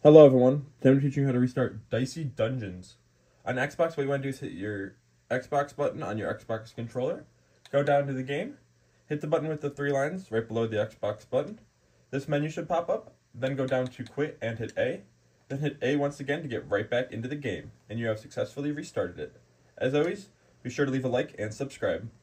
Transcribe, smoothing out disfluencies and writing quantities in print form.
Hello everyone, today I'm teaching you how to restart Dicey Dungeons. On Xbox, what you want to do is hit your Xbox button on your Xbox controller, go down to the game, hit the button with the three lines right below the Xbox button. This menu should pop up, then go down to quit and hit A, then hit A once again to get right back into the game, and you have successfully restarted it. As always, be sure to leave a like and subscribe.